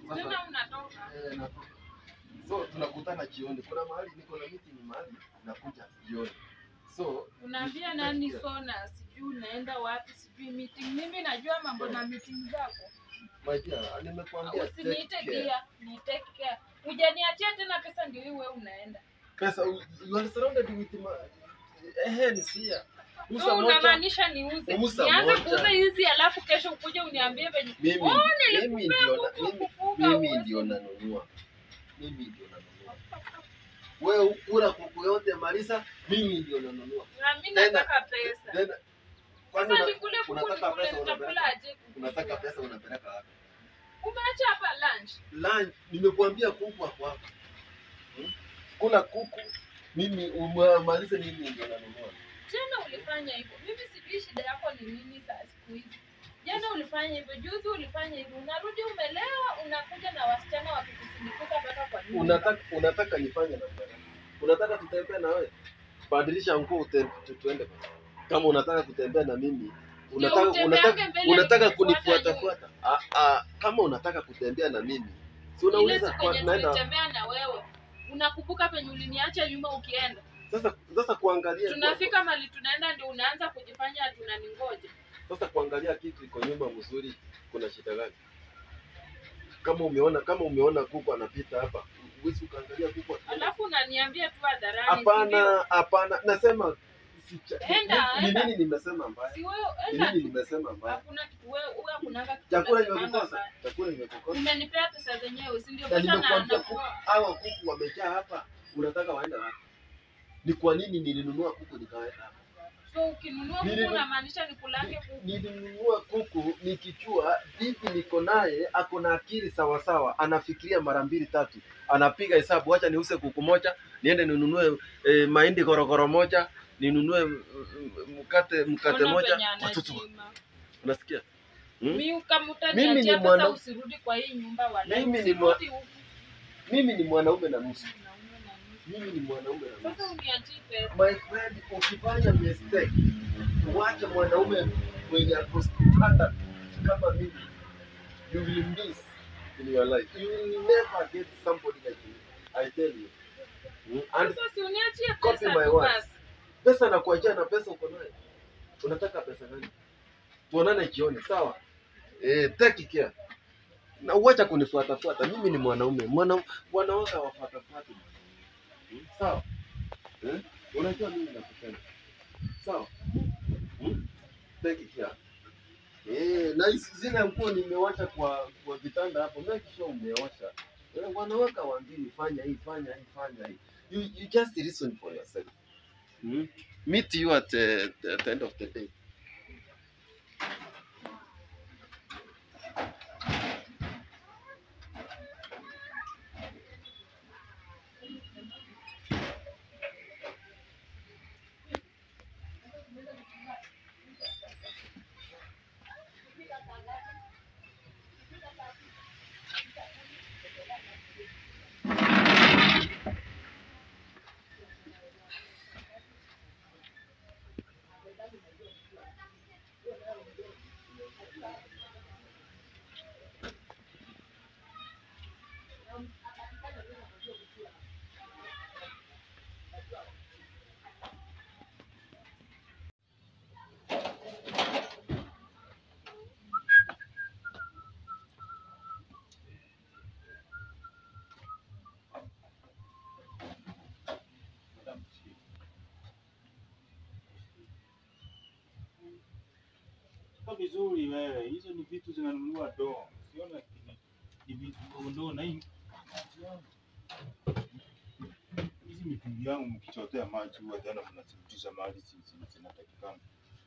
Tena unatoka. Natoka. So tunakutana jioni. Kuna mahali niko na meeting mahali nakuja jioni. So unaambia nani sona sijui unaenda wapi sijui meeting. Mimi najua mambo na meeting zako. Majia, nimekuambia usiniite gia, ni take care. Hujaniachia tena pesa ndio wewe unaenda. Pesa you are surrounded with hands here. So unamaanisha niuze. Nianze kuuza hizi alafu kesho ukuje uniambie venye. Mimi ndio nanunua. Wewe ukula kuku yote maliza, mimi ndio nanunua. Na mimi nataka pesa. Kwani unataka pesa unapeleka aje? Unataka pesa unapeleka wapi? Umeacha hapa lunch. Nimekuambia kuku hapo hapa. Kula kuku, mimi umalize mimi ndio nanunua. Jana ulifanya hivyo. Mimi sijui shida yako ni nini saa siku hizi. Jana ulifanya hivyo, juzi ulifanya hivyo. Unarudi umelewa, unakuja na wasichana wakikusindikiza mpaka kwa nyumba. Unataka nifanye na wewe? Unataka tutembee na wewe? Badilisha nguo tuende. Kama unataka kutembea na mimi, unataka kunifuata. Kama unataka kutembea na mimi, si unauliza kwa naenda kutembea na wewe. Unakumbuka penye uliniacha nyuma ukienda? Sasa kuangalia tunafika mali tunaenda ndio unaanza kujifanya tunaningoja. Sasa kuangalia kitu iko nyuma mzuri kuna shida gani? Kama umeona kuku anapita hapa, uwezi ukaangalia kuku. Alafu unaniambia tu hadharani. Hapana, nasema enda. Nini nimesema mbaya? Si wewe enda. Nini nimesema mbaya? Hakuna kitu wewe kunanga kitu. Chakula nimekukosa. Umenipea pesa zenyewe, si ndio pesa na hawa kuku wamejaa hapa. Unataka waende wapi? Ni kwa nini nilinunua kuku nikaweka hapa? So ukinunua kuku unamaanisha nikulange kuku? Nilinunua kuku nikichua bibi niko naye ako na akili sawa sawa, anafikiria mara 2-3, anapiga hesabu, acha niuse kuku moja, niende ninunue mahindi korokoro moja, ninunue mkate moja watoto. Unasikia? Mimi kama utaniachia pesa usirudi kwa hii nyumba wala. Mimi ni mwanaume na nusu. Sasa uniachie pesa. My friend, ukifanya mistake, uache mwanaume mwenye standard kama mimi, you will miss in your life. You will never get somebody like me. I tell you. And sasa si uniachie copy my words. Pesa na kuachia na pesa uko nayo. Unataka pesa gani? Tuonane jioni, sawa? Take care. Na uacha kunifuata. Mimi ni mwanaume. Wanawake wafuata. Sawa? Unajua mimi nakupenda. Sawa? Take care. Na zile nguo nimewacha kwa vitanda hapo, make sure umeosha. Wanawake waambii fanya hii. You just listen for yourself. Meet you at the end of the day. Vizuri wewe, hizo ni vitu zinanunua doa. Siona ni vitu ndogo na hii. Hizi mitungi yangu mkichotea maji huwa tena mnasitisha mahali zinatakikana.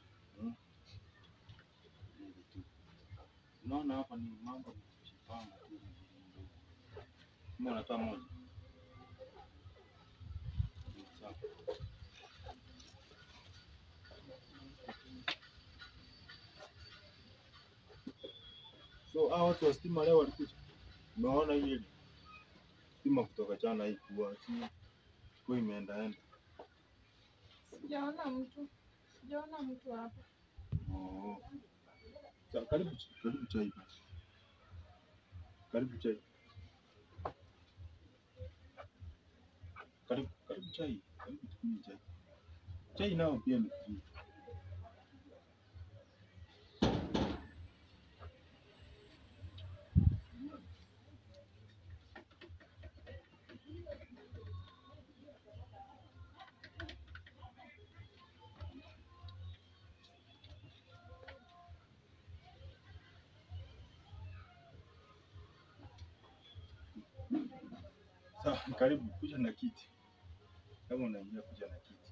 Unaona hapa ni mambo mshipanga tu. Mbona natoa moja? So hao watu wa stima leo walikuja. Unaona hii stima kutoka jana hii kwa imeenda. Sijaona mtu hapa. Karibu chai. chai. Karibu tukunywe chai. Chai nao pia ni free. Sawa, karibu kuja na kiti. Kama unaingia kuja na kiti.